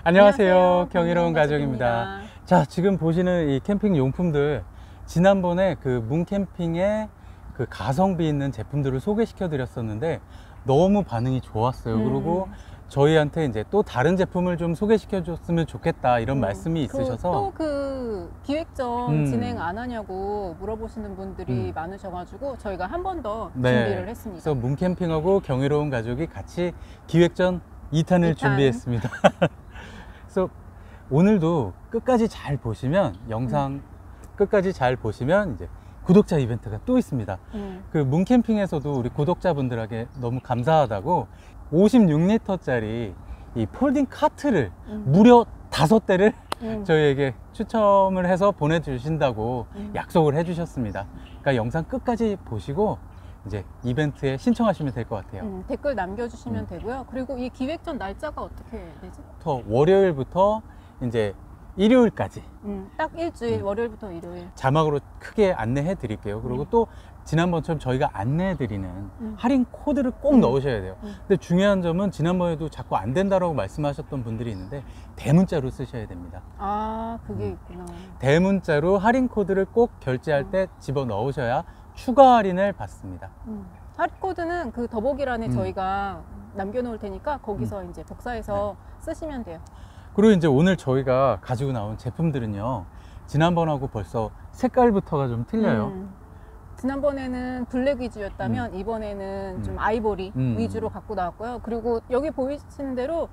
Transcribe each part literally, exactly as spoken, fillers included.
안녕하세요. 안녕하세요. 경이로운 가족입니다. 가족입니다. 자, 지금 보시는 이 캠핑 용품들, 지난번에 그 문캠핑의 그 가성비 있는 제품들을 소개시켜 드렸었는데 너무 반응이 좋았어요. 음. 그리고 저희한테 이제 또 다른 제품을 좀 소개시켜 줬으면 좋겠다 이런 음, 말씀이 있으셔서 또 그 기획전 음. 진행 안 하냐고 물어보시는 분들이 음. 많으셔가지고 저희가 한 번 더 네. 준비를 했습니다. 그래서 문캠핑하고 경이로운 가족이 같이 기획전 이 탄을 이 탄. 준비했습니다. 그래서 오늘도 끝까지 잘 보시면 영상 음. 끝까지 잘 보시면 이제 구독자 이벤트가 또 있습니다. 음. 그 문캠핑에서도 우리 구독자분들에게 너무 감사하다고 오십육 리터짜리 이 폴딩 카트를 음. 무려 다섯 대를 음. 저희에게 추첨을 해서 보내주신다고 음. 약속을 해주셨습니다. 그러니까 영상 끝까지 보시고 이제 이벤트에 신청하시면 될 것 같아요. 음, 댓글 남겨주시면 음. 되고요. 그리고 이 기획전 날짜가 어떻게 되지? 부터 월요일부터 이제 일요일까지 음, 딱 일주일, 음. 월요일부터 일요일. 자막으로 크게 안내해 드릴게요. 그리고 음. 또 지난번처럼 저희가 안내해 드리는 음. 할인 코드를 꼭 음. 넣으셔야 돼요. 음. 근데 중요한 점은 지난번에도 자꾸 안 된다라고 말씀하셨던 분들이 있는데 대문자로 쓰셔야 됩니다. 아, 그게 음. 있구나. 대문자로 할인 코드를 꼭 결제할 음. 때 집어 넣으셔야 추가 할인을 받습니다. 음. 할인코드는 그 더보기란에 음. 저희가 남겨놓을 테니까 거기서 이제 복사해서 네. 쓰시면 돼요. 그리고 이제 오늘 저희가 가지고 나온 제품들은요, 지난번하고 벌써 색깔부터가 좀 틀려요. 음. 지난번에는 블랙 위주였다면 이번에는 음. 좀 아이보리 음. 위주로 갖고 나왔고요. 그리고 여기 보이시는 대로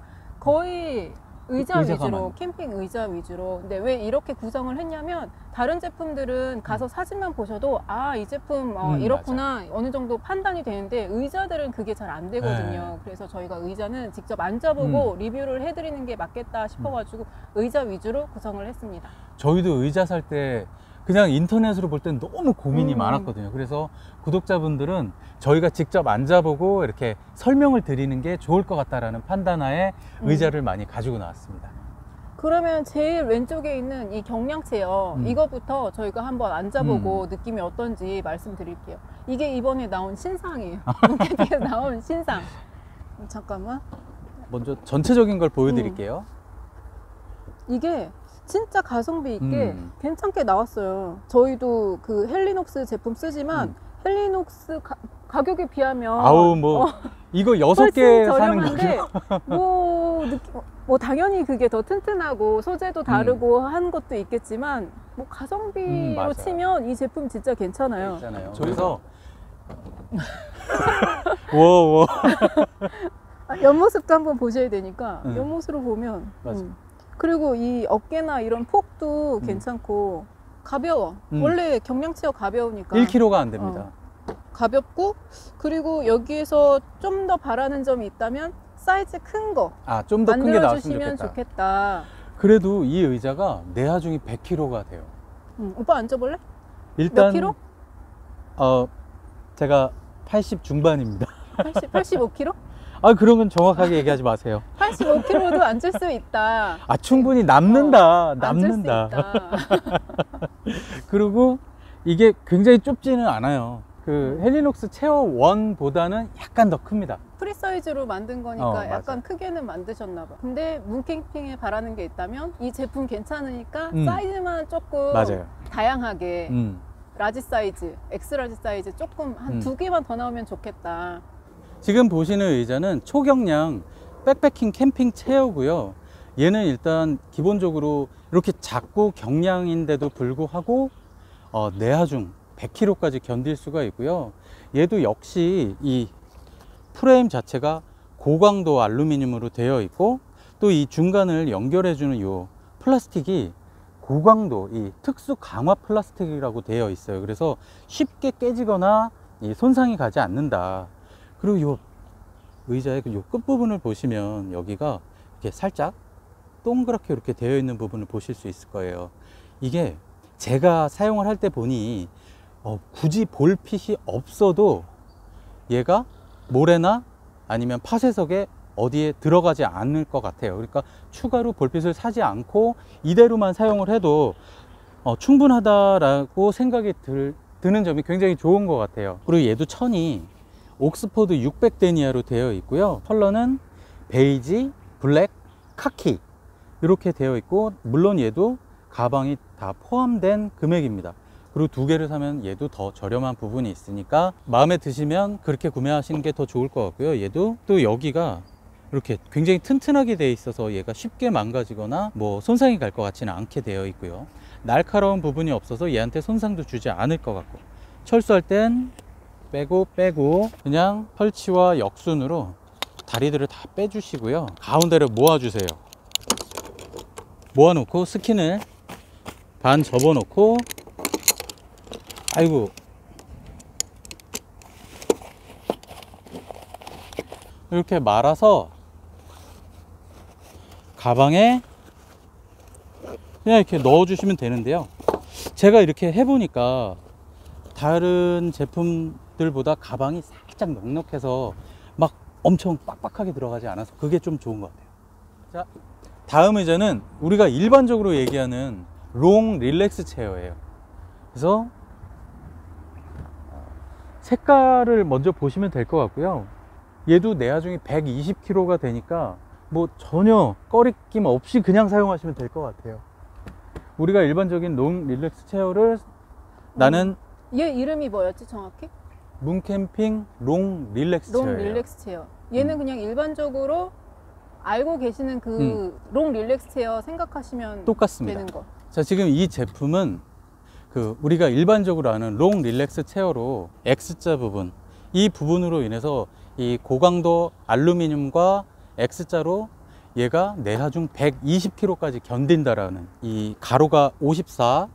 거의 의자 의자가 위주로, 많아요. 캠핑 의자 위주로. 근데 왜 이렇게 구성을 했냐면 다른 제품들은 가서 사진만 보셔도 아, 이 제품 어, 음, 이렇구나 어느 정도 판단이 되는데 의자들은 그게 잘 안 되거든요. 네. 그래서 저희가 의자는 직접 앉아보고 음. 리뷰를 해드리는 게 맞겠다 싶어가지고 의자 위주로 구성을 했습니다. 저희도 의자 살 때 그냥 인터넷으로 볼 땐 너무 고민이 음. 많았거든요. 그래서 구독자분들은 저희가 직접 앉아보고 이렇게 설명을 드리는 게 좋을 것 같다라는 판단하에 음. 의자를 많이 가지고 나왔습니다. 그러면 제일 왼쪽에 있는 이 경량 체어 음. 이거부터 저희가 한번 앉아보고 느낌이 어떤지 말씀드릴게요. 이게 이번에 나온 신상이에요. 문캠핑에서 나온 신상. 잠깐만. 먼저 전체적인 걸 보여드릴게요. 이게 진짜 가성비 있게 음. 괜찮게 나왔어요. 저희도 그 헬리녹스 제품 쓰지만 음. 헬리녹스 가, 가격에 비하면 아우 뭐 어, 이거 여섯 훨씬 개 사는 저렴한데 거죠. 뭐, 느낌, 뭐 당연히 그게 더 튼튼하고 소재도 다르고 한 것도 있겠지만 뭐 음, 가성비로 맞아요. 치면 이 제품 진짜 괜찮아요. 있잖아요. 그래서 워워 아, 옆모습도 한번 보셔야 되니까 음. 옆모습으로 보면 맞아. 음. 그리고 이 어깨나 이런 폭도 음. 괜찮고 가벼워. 음. 원래 경량 체어 가벼우니까 일 킬로그램가 안 됩니다. 가볍고, 그리고 여기에서 좀 더 바라는 점이 있다면 사이즈 큰 거 아, 좀 더 큰 게 만들어 나왔으면 주시면 좋겠다. 좋겠다. 그래도 이 의자가 내하중이 백 킬로그램가 돼요. 음, 오빠 앉아볼래? 일단 몇 킬로? 어 제가 팔십 중반입니다. 팔십, 팔십오 킬로? 아, 그런 건 정확하게 얘기하지 마세요. 팔십오 킬로도 앉을 수 있다. 아, 충분히 남는다. 어, 남는다. 앉을 수 있다. 그리고 이게 굉장히 좁지는 않아요. 그 헬리녹스 체어 일보다는 약간 더 큽니다. 프리 사이즈로 만든 거니까 어, 약간 맞아요. 크게는 만드셨나 봐. 근데 문캠핑에 바라는 게 있다면 이 제품 괜찮으니까 음. 사이즈만 조금 맞아요. 다양하게 음. 라지 사이즈, 엑스라지 사이즈 조금 한 음. 두 개만 더 나오면 좋겠다. 지금 보시는 의자는 초경량 백패킹 캠핑 체어고요. 얘는 일단 기본적으로 이렇게 작고 경량인데도 불구하고 어, 내하중 백 킬로그램까지 견딜 수가 있고요. 얘도 역시 이 프레임 자체가 고강도 알루미늄으로 되어 있고, 또 이 중간을 연결해 주는 이 플라스틱이 고강도 이 특수 강화 플라스틱이라고 되어 있어요. 그래서 쉽게 깨지거나 이 손상이 가지 않는다. 그리고 이 의자의 이 끝부분을 보시면 여기가 이렇게 살짝 동그랗게 이렇게 되어 있는 부분을 보실 수 있을 거예요. 이게 제가 사용을 할 때 보니 어, 굳이 볼핏이 없어도 얘가 모래나 아니면 파쇄석에 어디에 들어가지 않을 것 같아요. 그러니까 추가로 볼핏을 사지 않고 이대로만 사용을 해도 어, 충분하다라고 생각이 들, 드는 점이 굉장히 좋은 것 같아요. 그리고 얘도 천이 옥스포드 육백 데니아로 되어 있고요. 컬러는 베이지, 블랙, 카키 이렇게 되어 있고, 물론 얘도 가방이 다 포함된 금액입니다. 그리고 두 개를 사면 얘도 더 저렴한 부분이 있으니까 마음에 드시면 그렇게 구매하시는 게 더 좋을 것 같고요. 얘도 또 여기가 이렇게 굉장히 튼튼하게 되어 있어서 얘가 쉽게 망가지거나 뭐 손상이 갈 것 같지는 않게 되어 있고요. 날카로운 부분이 없어서 얘한테 손상도 주지 않을 것 같고, 철수할 땐 빼고 빼고 그냥 펼치와 역순으로 다리들을 다 빼주시고요. 가운데를 모아주세요. 모아놓고 스킨을 반 접어놓고, 아이고, 이렇게 말아서 가방에 그냥 이렇게 넣어주시면 되는데요. 제가 이렇게 해보니까 다른 제품들보다 가방이 살짝 넉넉해서 막 엄청 빡빡하게 들어가지 않아서 그게 좀 좋은 것 같아요. 자, 다음 의자는 우리가 일반적으로 얘기하는 롱 릴렉스 체어예요. 그래서 색깔을 먼저 보시면 될 것 같고요. 얘도 내하중이 백이십 킬로그램가 되니까 뭐 전혀 꺼리낌 없이 그냥 사용하시면 될 것 같아요. 우리가 일반적인 롱 릴렉스 체어를 나는 얘 이름이 뭐였지 정확히? 문캠핑 롱 릴렉스 롱 체어예요. 릴렉스 체어. 얘는 음. 그냥 일반적으로 알고 계시는 그 롱 릴렉스 체어 생각하시면 똑같습니다. 되는 거. 자, 지금 이 제품은 그 우리가 일반적으로 아는 롱 릴렉스 체어로 X자 부분, 이 부분으로 인해서 이 고강도 알루미늄과 X자로 얘가 내하중 백이십 킬로그램까지 견딘다라는, 이 가로가 오십사,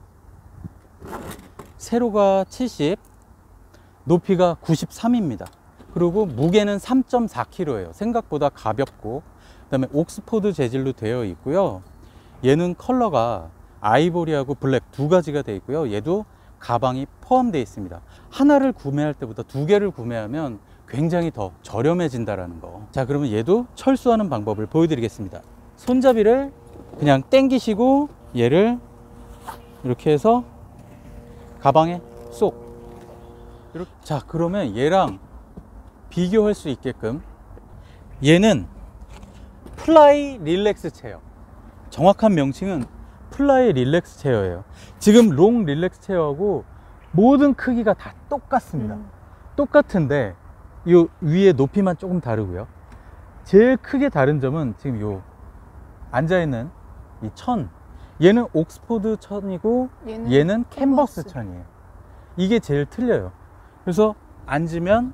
세로가 칠십, 높이가 구십삼입니다. 그리고 무게는 삼 점 사 킬로그램예요. 생각보다 가볍고, 그 다음에 옥스포드 재질로 되어 있고요. 얘는 컬러가 아이보리하고 블랙 두 가지가 되어 있고요. 얘도 가방이 포함되어 있습니다. 하나를 구매할 때보다 두 개를 구매하면 굉장히 더 저렴해진다라는 거. 자, 그러면 얘도 철수하는 방법을 보여드리겠습니다. 손잡이를 그냥 당기시고 얘를 이렇게 해서 가방에 쏙. 이렇게. 자, 그러면 얘랑 비교할 수 있게끔, 얘는 플라이 릴렉스 체어, 정확한 명칭은 플라이 릴렉스 체어예요. 지금 롱 릴렉스 체어하고 모든 크기가 다 똑같습니다. 음. 똑같은데 이 위에 높이만 조금 다르고요. 제일 크게 다른 점은 지금 요 앉아있는 이 천, 얘는 옥스포드 천이고 얘는, 얘는 캔버스 캔버스. 천이에요. 이게 제일 틀려요. 그래서 앉으면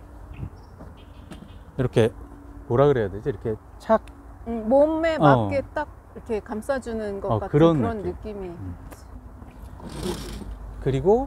이렇게 뭐라 그래야 되지? 이렇게 착, 음, 몸에 어. 맞게 딱 이렇게 감싸주는 것 어, 같은 그런 그런, 느낌. 느낌이. 음. 그리고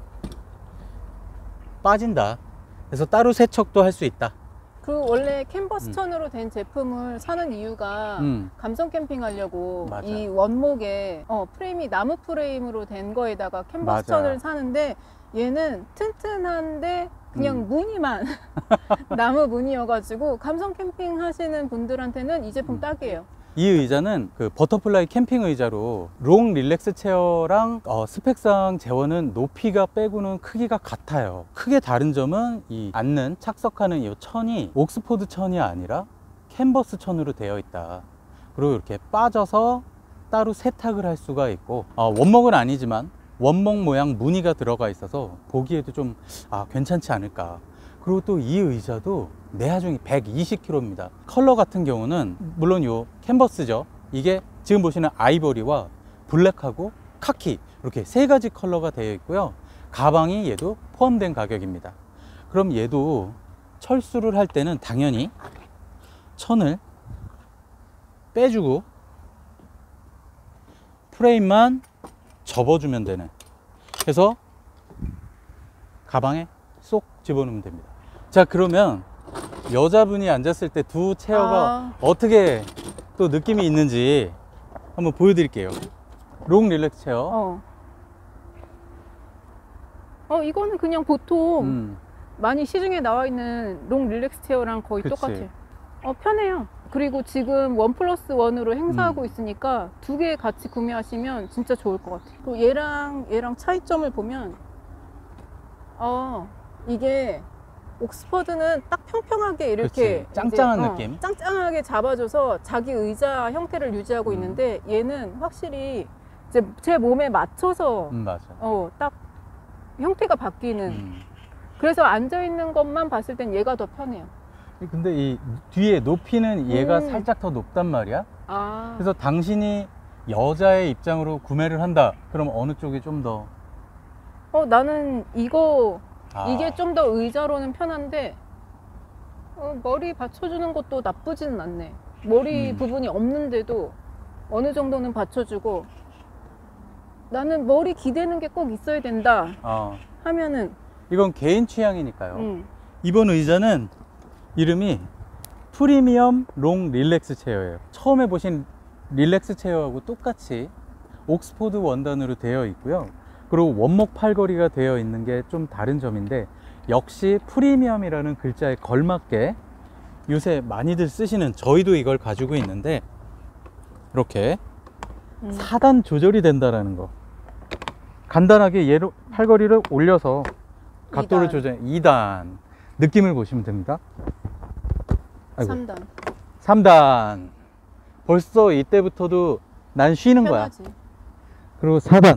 빠진다. 그래서 따로 세척도 할 수 있다. 그 원래 캔버스 음. 천으로 된 제품을 사는 이유가 음. 감성 캠핑 하려고 맞아. 이 원목에 어, 프레임이 나무 프레임으로 된 거에다가 캔버스 맞아. 천을 사는데, 얘는 튼튼한데 그냥 음. 무늬만 나무 무늬여가지고 감성 캠핑 하시는 분들한테는 이 제품 음. 딱이에요. 이 의자는 그 버터플라이 캠핑 의자로 롱 릴렉스 체어랑 어, 스펙상 재원은 높이가 빼고는 크기가 같아요. 크게 다른 점은 이 앉는 착석하는 이 천이 옥스포드 천이 아니라 캔버스 천으로 되어 있다. 그리고 이렇게 빠져서 따로 세탁을 할 수가 있고, 어, 원목은 아니지만 원목 모양 무늬가 들어가 있어서 보기에도 좀 아, 괜찮지 않을까. 그리고 또 이 의자도 내하중이 백이십 킬로그램입니다. 컬러 같은 경우는 물론 요 캔버스죠. 이게 지금 보시는 아이보리와 블랙하고 카키, 이렇게 세 가지 컬러가 되어 있고요. 가방이 얘도 포함된 가격입니다. 그럼 얘도 철수를 할 때는 당연히 천을 빼주고 프레임만 접어주면 되는, 그래서 가방에 쏙 집어넣으면 됩니다. 자, 그러면 여자분이 앉았을 때 두 체어가 아. 어떻게 또 느낌이 있는지 한번 보여드릴게요. 롱 릴렉스 체어. 어. 어, 이거는 그냥 보통 음, 많이 시중에 나와 있는 롱 릴렉스 체어랑 거의 그치. 똑같아요. 어, 편해요. 그리고 지금 원 플러스 원으로 행사하고 음. 있으니까 두 개 같이 구매하시면 진짜 좋을 것 같아요. 그리고 얘랑 얘랑 차이점을 보면 어, 이게 옥스퍼드는 딱 평평하게 이렇게 그치, 짱짱한 이제, 느낌. 어, 짱짱하게 잡아줘서 자기 의자 형태를 유지하고 음. 있는데 얘는 확실히 이제 제 몸에 맞춰서 음, 맞아. 어, 딱 형태가 바뀌는. 음. 그래서 앉아 있는 것만 봤을 땐 얘가 더 편해요. 근데 이 뒤에 높이는 얘가 음. 살짝 더 높단 말이야. 아, 그래서 당신이 여자의 입장으로 구매를 한다. 그럼 어느 쪽이 좀 더? 어, 나는 이거 아, 이게 좀 더 의자로는 편한데 어, 머리 받쳐주는 것도 나쁘지는 않네. 머리 음. 부분이 없는데도 어느 정도는 받쳐주고 나는 머리 기대는 게 꼭 있어야 된다 어, 하면은 이건 개인 취향이니까요. 음, 이번 의자는 이름이 프리미엄 롱 릴렉스 체어예요. 처음에 보신 릴렉스 체어하고 똑같이 옥스포드 원단으로 되어 있고요. 그리고 원목 팔걸이가 되어 있는 게 좀 다른 점인데, 역시 프리미엄이라는 글자에 걸맞게 요새 많이들 쓰시는, 저희도 이걸 가지고 있는데 이렇게 음. 사 단 조절이 된다라는 거. 간단하게 얘로 팔걸이를 올려서 각도를 이 단. 조절, 이 단 느낌을 보시면 됩니다. 아이고. 삼 단 삼 단. 벌써 이때부터도 난 쉬는 거야. 편하지. 그리고 사 단.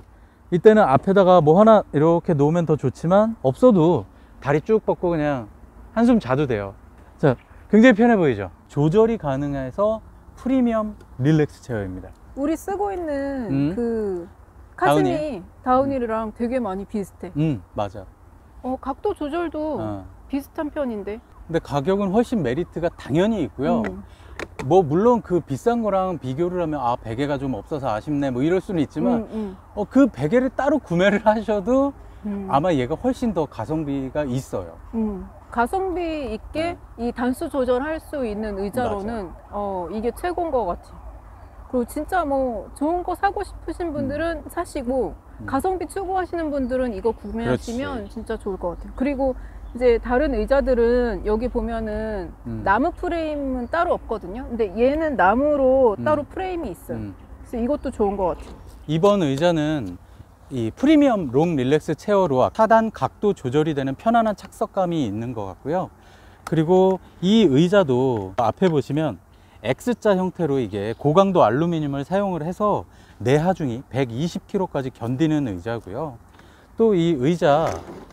이때는 앞에다가 뭐 하나 이렇게 놓으면 더 좋지만, 없어도 다리 쭉 뻗고 그냥 한숨 자도 돼요. 자, 굉장히 편해 보이죠? 조절이 가능해서 프리미엄 릴렉스 체어입니다. 우리 쓰고 있는 음. 그 카즈미 다우니? 다우니랑 되게 많이 비슷해. 음, 맞아. 어, 각도 조절도 어. 비슷한 편인데. 근데 가격은 훨씬 메리트가 당연히 있고요. 음. 뭐 물론 그 비싼 거랑 비교를 하면 아 베개가 좀 없어서 아쉽네 뭐 이럴 수는 있지만, 음, 음, 어, 그 베개를 따로 구매를 하셔도 음. 아마 얘가 훨씬 더 가성비가 있어요. 음. 가성비 있게 이 단수 조절할 수 있는 의자로는 어, 이게 최고인 것 같아. 그리고 진짜 뭐 좋은 거 사고 싶으신 분들은 사시고, 음. 가성비 추구하시는 분들은 이거 구매하시면 그렇지. 진짜 좋을 것 같아요. 그리고 이제 다른 의자들은 여기 보면은 음. 나무 프레임은 따로 없거든요. 근데 얘는 나무로 음. 따로 프레임이 있어요. 음. 그래서 이것도 좋은 것 같아요. 이번 의자는 이 프리미엄 롱 릴렉스 체어로 하단 각도 조절이 되는 편안한 착석감이 있는 것 같고요. 그리고 이 의자도 앞에 보시면 X자 형태로 이게 고강도 알루미늄을 사용을 해서 내하중이 백이십 킬로그램까지 견디는 의자고요. 또 이 의자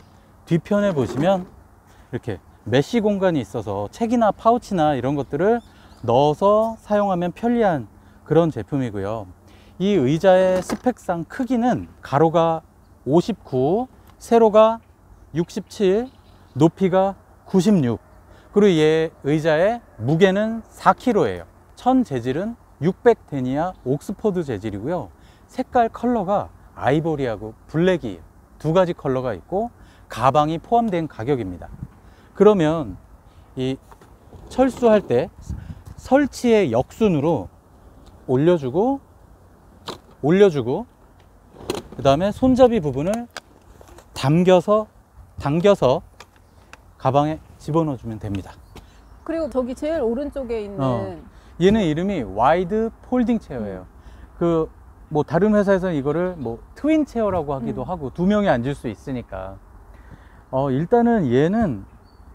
뒤편에 보시면 이렇게 메쉬 공간이 있어서 책이나 파우치나 이런 것들을 넣어서 사용하면 편리한 그런 제품이고요. 이 의자의 스펙상 크기는 가로가 오십구, 세로가 육십칠, 높이가 구십육. 그리고 얘 의자의 무게는 사 킬로그램예요. 천 재질은 육백 데니아 옥스퍼드 재질이고요. 색깔 컬러가 아이보리하고 블랙이 두 가지 컬러가 있고 가방이 포함된 가격입니다. 그러면 이 철수할 때 설치의 역순으로 올려주고 올려주고 그 다음에 손잡이 부분을 당겨서 당겨서 가방에 집어넣어 주면 됩니다. 그리고 저기 제일 오른쪽에 있는 어. 얘는 이름이 와이드 폴딩 체어예요. 그 뭐 다른 회사에서는 이거를 뭐 트윈 체어라고 하기도 음. 하고 두 명이 앉을 수 있으니까. 어 일단은 얘는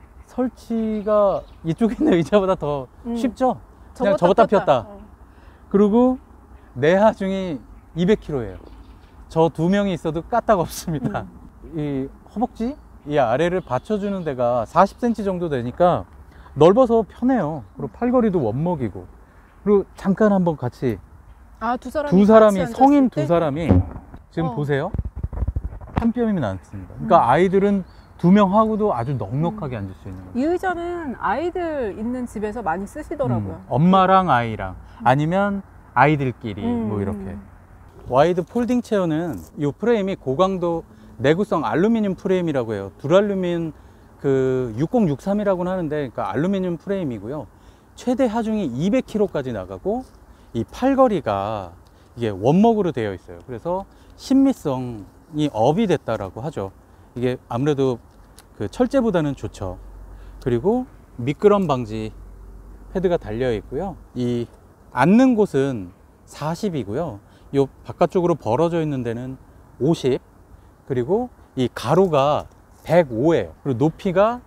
설치가 이쪽에 있는 의자보다 더 음. 쉽죠. 그냥 접었다 폈다. 어. 그리고 내하중이 이백 킬로그램예요. 저 두 명이 있어도 까딱 없습니다. 음. 이 허벅지 이 아래를 받쳐주는 데가 사십 센티미터 정도 되니까 넓어서 편해요. 그리고 팔걸이도 원목이고. 그리고 잠깐 한번 같이 아, 두 사람이, 두 사람이 같이 성인 앉았을 두 때? 사람이 지금 어. 보세요. 한 뼘이면 남습니다. 그러니까 아이들은 두 명 하고도 아주 넉넉하게 앉을 수 있는 거예요. 이 의자는 아이들 있는 집에서 많이 쓰시더라고요. 음, 엄마랑 아이랑 아니면 아이들끼리 음. 뭐 이렇게. 와이드 폴딩 체어는 이 프레임이 고강도 내구성 알루미늄 프레임이라고 해요. 두랄루민 그 육공육삼이라고는 하는데, 그러니까 알루미늄 프레임이고요. 최대 하중이 이백 킬로그램까지 나가고 이 팔걸이가 이게 원목으로 되어 있어요. 그래서 신미성이 업이 됐다라고 하죠. 이게 아무래도 그 철제보다는 좋죠. 그리고 미끄럼 방지 패드가 달려 있고요. 이 앉는 곳은 사십이고요. 이 바깥쪽으로 벌어져 있는 데는 오십. 그리고 이 가로가 백오예요. 그리고 높이가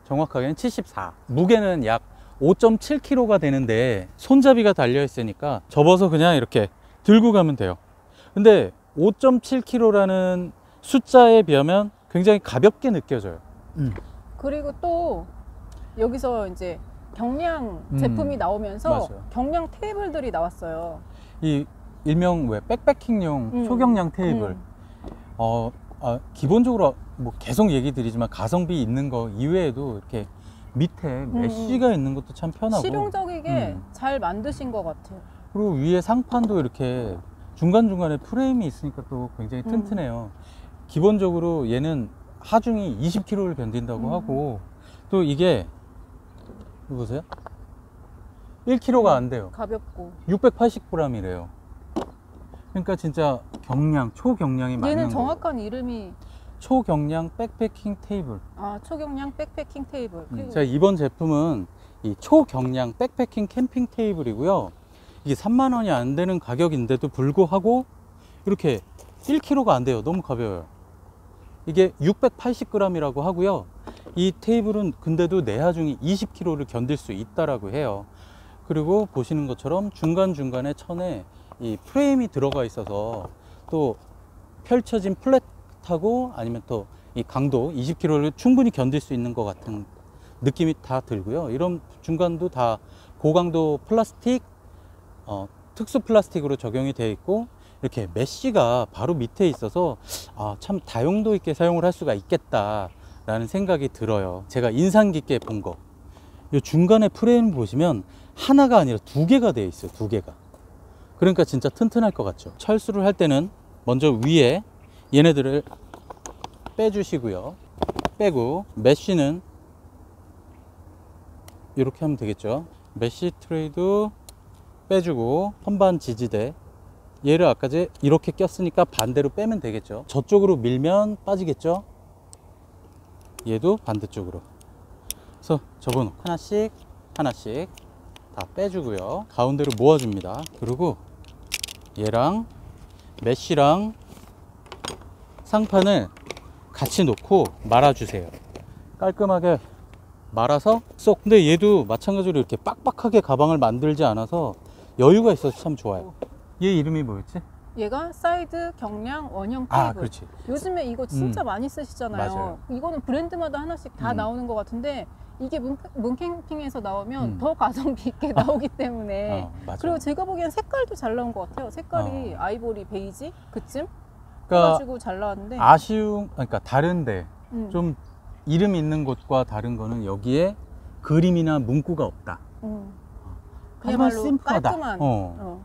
정확하게는 칠십사. 무게는 약 오 점 칠 킬로그램가 되는데 손잡이가 달려 있으니까 접어서 그냥 이렇게 들고 가면 돼요. 근데 오 점 칠 킬로그램라는 숫자에 비하면 굉장히 가볍게 느껴져요. 음. 그리고 또 여기서 이제 경량 음, 제품이 나오면서 맞아요. 경량 테이블들이 나왔어요. 이 일명 왜 백패킹용 음. 초경량 테이블. 음. 어, 아, 기본적으로 뭐 계속 얘기 드리지만 가성비 있는 거 이외에도 이렇게 밑에 메쉬가 있는 것도 참 편하고 실용적이게 음. 잘 만드신 것 같아요. 그리고 위에 상판도 이렇게 중간중간에 프레임이 있으니까 또 굉장히 음. 튼튼해요. 기본적으로 얘는 하중이 이십 킬로그램를 견딘다고 음. 하고 또 이게 이거 보세요. 일 킬로그램가 안 돼요. 가볍고. 육백팔십 그램이래요. 그러니까 진짜 경량, 초경량이 맞는 얘는 거예요. 정확한 이름이 초경량 백패킹 테이블. 아, 초경량 백패킹 테이블. 그리고 자, 이번 제품은 이 초경량 백패킹 캠핑 테이블이고요. 이게 삼만 원이 안 되는 가격인데도 불구하고 이렇게 일 킬로그램가 안 돼요. 너무 가벼워요. 이게 육백팔십 그램이라고 하고요. 이 테이블은 근데도 내하중이 이십 킬로그램를 견딜 수 있다라고 해요. 그리고 보시는 것처럼 중간중간에 천에 이 프레임이 들어가 있어서 또 펼쳐진 플랫하고 아니면 또 이 강도 이십 킬로그램를 충분히 견딜 수 있는 것 같은 느낌이 다 들고요. 이런 중간도 다 고강도 플라스틱, 어, 특수 플라스틱으로 적용이 되어 있고 이렇게 메쉬가 바로 밑에 있어서 아, 참 다용도 있게 사용을 할 수가 있겠다 라는 생각이 들어요. 제가 인상 깊게 본 거, 이 중간에 프레임 보시면 하나가 아니라 두 개가 되어 있어요. 두 개가. 그러니까 진짜 튼튼할 것 같죠. 철수를 할 때는 먼저 위에 얘네들을 빼주시고요. 빼고 메쉬는 이렇게 하면 되겠죠. 메쉬 트레이도 빼주고 선반 지지대, 얘를 아까 제 이렇게 꼈으니까 반대로 빼면 되겠죠. 저쪽으로 밀면 빠지겠죠. 얘도 반대쪽으로. 그래서 접어놓고 하나씩 하나씩 다 빼주고요. 가운데로 모아줍니다. 그리고 얘랑 메쉬랑 상판을 같이 놓고 말아주세요. 깔끔하게 말아서 쏙. 근데 얘도 마찬가지로 이렇게 빡빡하게 가방을 만들지 않아서 여유가 있어서 참 좋아요. 얘 이름이 뭐였지? 얘가 사이드 경량 원형 테이블. 아, 그렇지. 요즘에 이거 진짜 음. 많이 쓰시잖아요. 맞아요. 이거는 브랜드마다 하나씩 다 음. 나오는 것 같은데 이게 문, 문캠핑에서 나오면 음. 더 가성비 있게 나오기 때문에 어, 맞아. 그리고 제가 보기엔 색깔도 잘 나온 것 같아요. 색깔이 어. 아이보리 베이지 그쯤 그러니까 해가지고 잘 나왔는데 아쉬운, 그러니까 다른데 음. 좀 이름 있는 곳과 다른 거는 여기에 그림이나 문구가 없다. 음. 하지만 그야말로 심플하다. 깔끔한. 어. 어.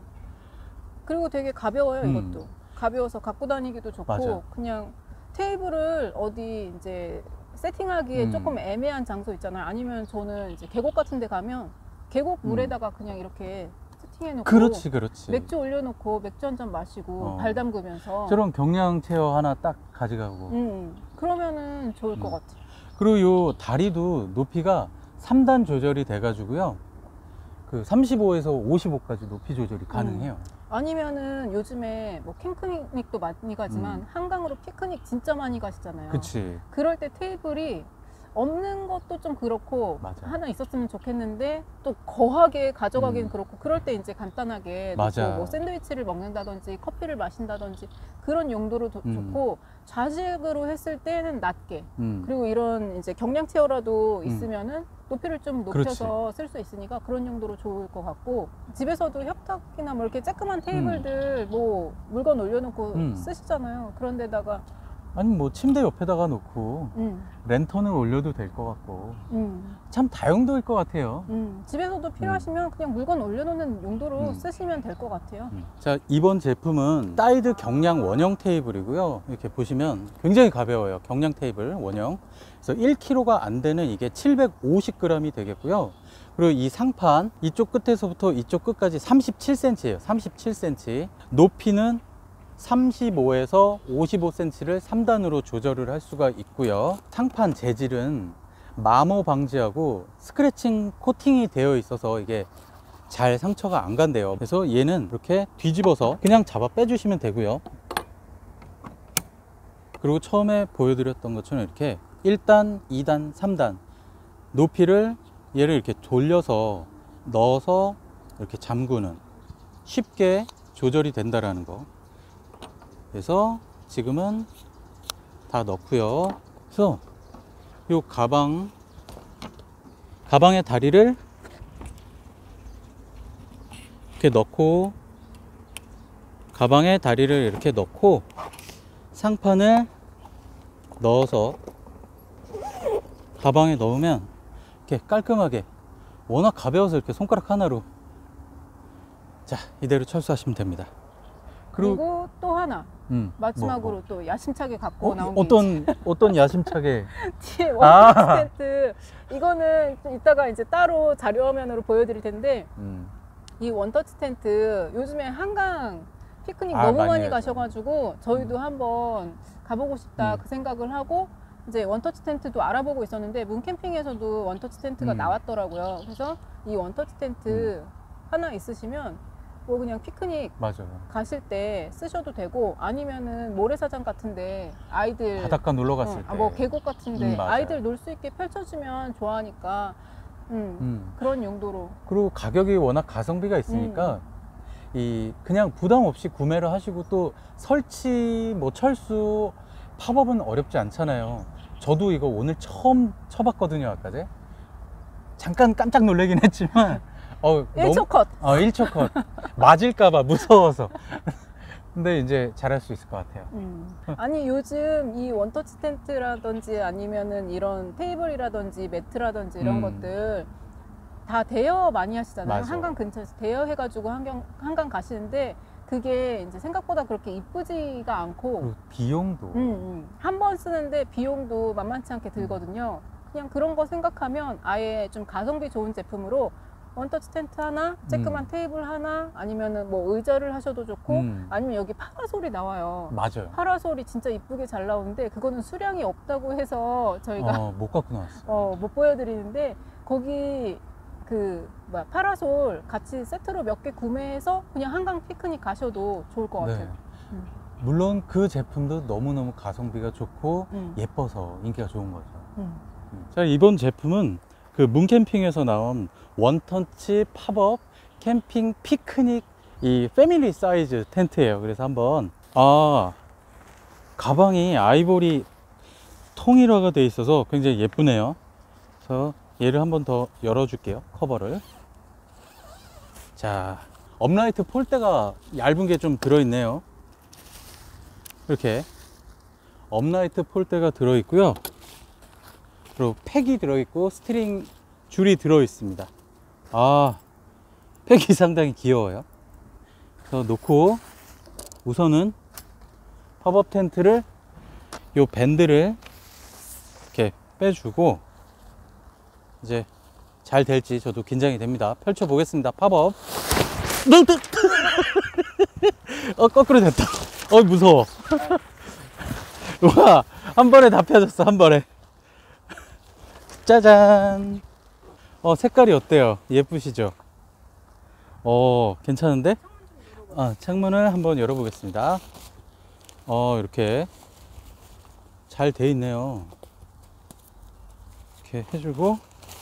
그리고 되게 가벼워요. 음. 이것도 가벼워서 갖고 다니기도 좋고 맞아. 그냥 테이블을 어디 이제 세팅하기에 음. 조금 애매한 장소 있잖아요. 아니면 저는 이제 계곡 같은 데 가면 계곡 음. 물에다가 그냥 이렇게 세팅해 놓고 그렇지, 그렇지. 맥주 올려놓고 맥주 한 잔 마시고 어. 발 담그면서 저런 경량 체어 하나 딱 가져가고. 음, 그러면은 좋을 것 음. 같아요. 그리고 요 다리도 높이가 삼 단 조절이 돼가지고요. 그 삼십오에서 오십오까지 높이 조절이 가능해요. 아니면은 요즘에 뭐 캠핑닉도 많이 가지만 음. 한강으로 피크닉 진짜 많이 가시잖아요. 그치. 그럴 때 테이블이 없는 것도 좀 그렇고 맞아. 하나 있었으면 좋겠는데 또 거하게 가져가기는 음. 그렇고 그럴 때 이제 간단하게 맞아. 놓고 뭐 샌드위치를 먹는다든지 커피를 마신다든지 그런 용도로 도- 음. 좋고 좌식으로 했을 때는 낮게 음. 그리고 이런 이제 경량 체어라도 음. 있으면은 높이를 좀 높여서 쓸 수 있으니까 그런 용도로 좋을 것 같고 집에서도 협탁이나 뭐 이렇게 쬐끄만 테이블들 뭐 물건 올려놓고 음. 쓰시잖아요. 그런 데다가 아니 뭐 침대 옆에다가 놓고 음, 랜턴을 올려도 될 것 같고 음. 참 다용도일 것 같아요. 음, 집에서도 필요하시면 그냥 물건 올려놓는 용도로 음. 쓰시면 될 것 같아요. 음. 자, 이번 제품은 사이드 경량 원형 테이블이고요. 이렇게 보시면 굉장히 가벼워요. 경량 테이블 원형. 그래서 일 킬로그램가 안 되는 이게 칠백오십 그램이 되겠고요. 그리고 이 상판 이쪽 끝에서부터 이쪽 끝까지 삼십칠 센티미터예요. 삼십칠 센티미터. 높이는 삼십오에서 오십오 센티미터를 삼 단으로 조절을 할 수가 있고요. 상판 재질은 마모 방지하고 스크래칭 코팅이 되어 있어서 이게 잘 상처가 안 간대요. 그래서 얘는 이렇게 뒤집어서 그냥 잡아 빼주시면 되고요. 그리고 처음에 보여드렸던 것처럼 이렇게 일 단, 이 단, 삼 단 높이를 얘를 이렇게 돌려서 넣어서 이렇게 잠그는, 쉽게 조절이 된다라는 거. 그래서 지금은 다 넣고요. 그래서 요 가방 가방의 다리를 이렇게 넣고, 가방에 다리를 이렇게 넣고 상판을 넣어서 가방에 넣으면 이렇게 깔끔하게, 워낙 가벼워서 이렇게 손가락 하나로, 자, 이대로 철수하시면 됩니다. 그리고, 그리고 또 하나 음, 마지막으로 뭐, 뭐. 또 야심차게 갖고 어, 나온 게 어떤 어떤 야심차게 뒤에 아. 원터치 텐트. 이거는 좀 이따가 이제 따로 자료 화면으로 보여드릴 텐데, 음, 이 원터치 텐트 요즘에 한강 피크닉 아, 너무 많이 많이 해야죠. 가셔가지고 저희도 한번 가보고 싶다 음. 그 생각을 하고 이제 원터치 텐트도 알아보고 있었는데, 문캠핑에서도 원터치 텐트가 음. 나왔더라고요. 그래서 이 원터치 텐트 하나 있으시면 뭐 그냥 피크닉 맞아요. 가실 때 쓰셔도 되고, 아니면은 모래사장 같은데 아이들 바닷가 놀러 갔을 어, 때 아, 뭐 계곡 같은데 음, 맞아요. 아이들 놀 수 있게 펼쳐주면 좋아하니까 음, 음. 그런 용도로. 그리고 가격이 워낙 가성비가 있으니까 이 그냥 부담 없이 구매를 하시고, 또 설치 뭐 철수 팝업은 어렵지 않잖아요. 저도 이거 오늘 처음 쳐봤거든요. 아까 제 잠깐 깜짝 놀라긴 했지만 어, 일 초 컷. 어, 일 초 컷 맞을까봐 무서워서 근데 이제 잘할 수 있을 것 같아요. 음. 아니 요즘 이 원터치 텐트라든지 아니면은 이런 테이블이라든지 매트라든지 이런 음. 것들 다 대여 많이 하시잖아요. 맞아. 한강 근처에서 대여해가지고 한강, 한강 가시는데, 그게 이제 생각보다 그렇게 이쁘지가 않고, 그리고 비용도 음, 음. 한 번 쓰는데 비용도 만만치 않게 들거든요. 그냥 그런 거 생각하면 아예 좀 가성비 좋은 제품으로 원터치 텐트 하나, 쬐끄만 음. 테이블 하나, 아니면은 뭐 의자를 하셔도 좋고, 음. 아니면 여기 파라솔이 나와요. 맞아요. 파라솔이 진짜 이쁘게 잘 나오는데, 그거는 수량이 없다고 해서 저희가 어, 못 갖고 나왔어요. 어, 못 보여드리는데, 거기 그 뭐야 파라솔 같이 세트로 몇 개 구매해서 그냥 한강 피크닉 가셔도 좋을 것 같아요. 네. 음. 물론 그 제품도 너무너무 가성비가 좋고 음. 예뻐서 인기가 좋은 거죠. 음. 자, 이번 제품은 그 문캠핑에서 나온 원터치 팝업 캠핑 피크닉 이 패밀리 사이즈 텐트예요. 그래서 한번, 아, 가방이 아이보리 통일화가 돼 있어서 굉장히 예쁘네요. 그래서 얘를 한번 더 열어줄게요. 커버를. 자, 업라이트 폴대가 얇은 게 좀 들어있네요. 이렇게 업라이트 폴대가 들어있고요. 그리고 팩이 들어있고 스트링 줄이 들어있습니다. 아, 팩이 상당히 귀여워요. 그래서 놓고 우선은 팝업 텐트를, 요 밴드를 이렇게 빼주고, 이제 잘 될지 저도 긴장이 됩니다. 펼쳐 보겠습니다. 팝업. 어, 거꾸로 됐다. 어, 무서워. 와, 한 번에 다 펴졌어. 한 번에. 짜잔. 어, 색깔이 어때요? 예쁘시죠? 어, 괜찮은데? 아, 창문을 한번 열어보겠습니다. 어, 이렇게 잘 돼 있네요. 이렇게 해주고,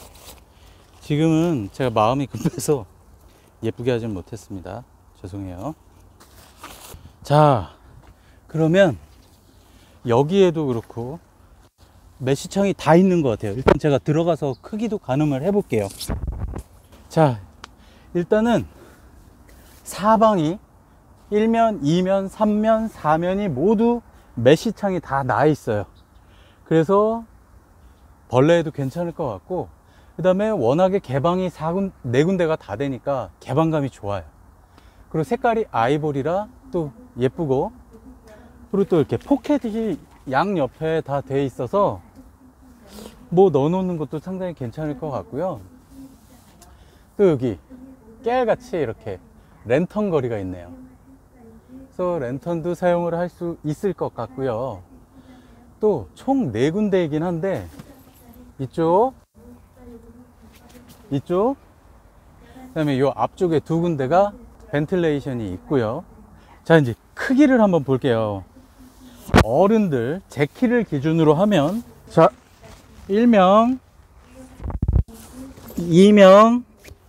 지금은 제가 마음이 급해서 예쁘게 하진 못했습니다. 죄송해요. 자, 그러면 여기에도 그렇고 메시창이 다 있는 것 같아요. 일단 제가 들어가서 크기도 가늠을 해볼게요. 자, 일단은 사방이 일 면, 이 면, 삼 면, 사 면이 모두 메시창이 다 나 있어요. 그래서 벌레에도 괜찮을 것 같고, 그 다음에 워낙에 개방이 네 군데가 다 되니까 개방감이 좋아요. 그리고 색깔이 아이보리라 또 예쁘고, 그리고 또 이렇게 포켓이 양 옆에 다 돼 있어서 뭐 넣어놓는 것도 상당히 괜찮을 것 같고요. 또 여기 깨알같이 이렇게 랜턴 거리가 있네요. 그래서 랜턴도 사용을 할 수 있을 것 같고요. 또 총 네 군데이긴 한데, 이쪽, 이쪽, 그 다음에 이 앞쪽에 두 군데가 벤틸레이션이 있고요. 자, 이제 크기를 한번 볼게요. 어른들 제 키를 기준으로 하면, 자, 일명 이 명,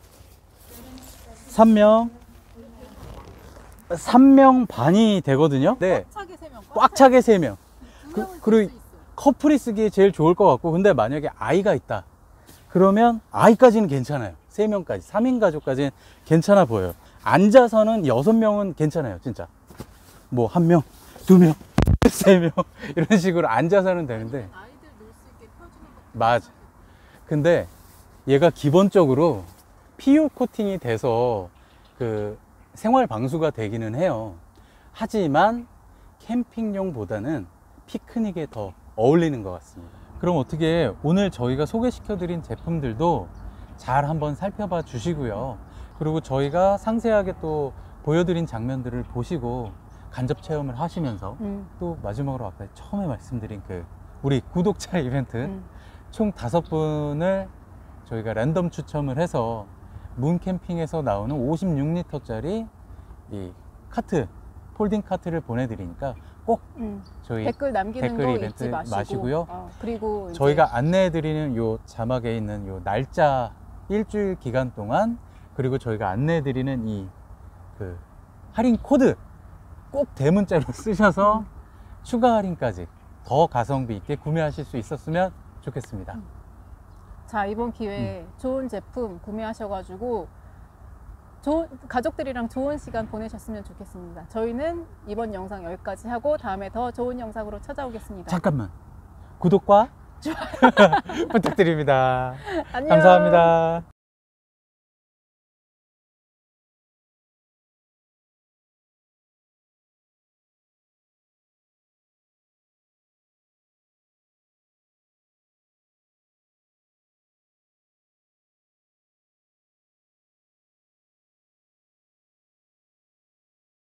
삼 명, 삼 명 반이 되거든요. 네. 차게 세 명. 꽉 차게 세 명. 그, 그리고 커플이 쓰기에 제일 좋을 것 같고, 근데 만약에 아이가 있다. 그러면 아이까지는 괜찮아요. 세 명까지, 삼 인 가족까지는 괜찮아 보여요. 앉아서는 여섯 명은 괜찮아요, 진짜. 뭐 한 명, 두 명, 세 명 이런 식으로 앉아서는 되는데. 아이들 놀 수 있게 펴주는 거. 맞아. 근데 얘가 기본적으로 피유 코팅이 돼서 그 생활 방수가 되기는 해요. 하지만 캠핑용보다는 피크닉에 더 어울리는 것 같습니다. 그럼 어떻게 오늘 저희가 소개시켜 드린 제품들도 잘 한번 살펴봐 주시고요. 그리고 저희가 상세하게 또 보여드린 장면들을 보시고 간접 체험을 하시면서 음. 또 마지막으로 아까 처음에 말씀드린 그 우리 구독자 이벤트 음. 총 다섯 분을 저희가 랜덤 추첨을 해서 문캠핑에서 나오는 오십육 리터짜리 이 카트, 폴딩 카트를 보내드리니까 꼭 음. 저희 댓글 남기는 댓글 거 이벤트 잊지 마시고. 마시고요. 어, 그리고 이제 저희가 안내해드리는 요 자막에 있는 요 날짜 일주일 기간 동안, 그리고 저희가 안내해드리는 이 그 할인 코드 꼭 대문자로 쓰셔서 음. 추가 할인까지 더 가성비 있게 구매하실 수 있었으면 좋겠습니다. 음. 자, 이번 기회에 좋은 제품 구매하셔가지고 좋은, 가족들이랑 좋은 시간 보내셨으면 좋겠습니다. 저희는 이번 영상 여기까지 하고 다음에 더 좋은 영상으로 찾아오겠습니다. 잠깐만, 구독과 좋아요 부탁드립니다. 안녕. 감사합니다.